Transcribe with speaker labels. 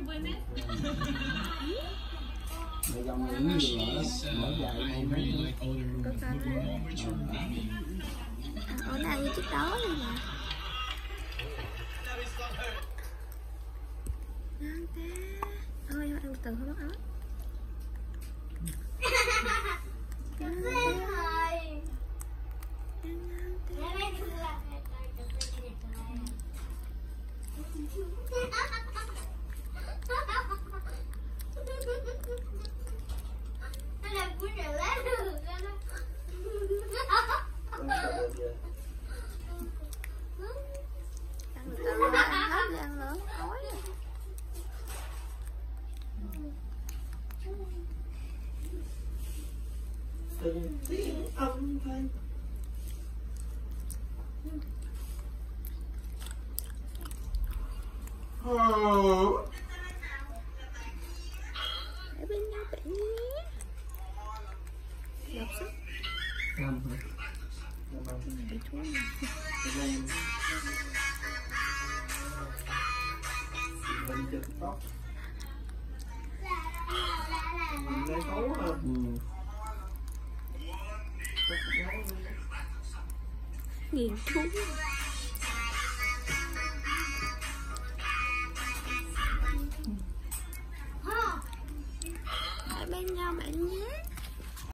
Speaker 1: Mày dòng những gì nữa, mở dài này mấy
Speaker 2: ở nào như trước đó này mà. Ngon thế. Thôi ăn từ không mất ớt.
Speaker 1: từng tiếng âm thanh.
Speaker 2: Ở bên nhau bạn nhé. Đọc sách.
Speaker 1: Năm hả?
Speaker 2: Bị thua nè.
Speaker 1: Mình chụp tóc. Mình lấy tấu hả?
Speaker 2: Nghiền thú.